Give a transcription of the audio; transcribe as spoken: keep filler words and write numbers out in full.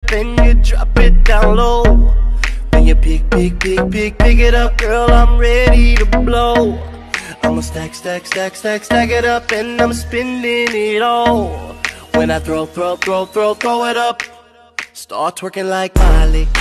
up and you drop it down low. When you pick, pick, pick, pick, pick it up, girl, I'm ready to blow. I'ma stack, stack, stack, stack, stack it up and I'm spending it all. When I throw, throw, throw, throw, throw it up, start twerking like Miley.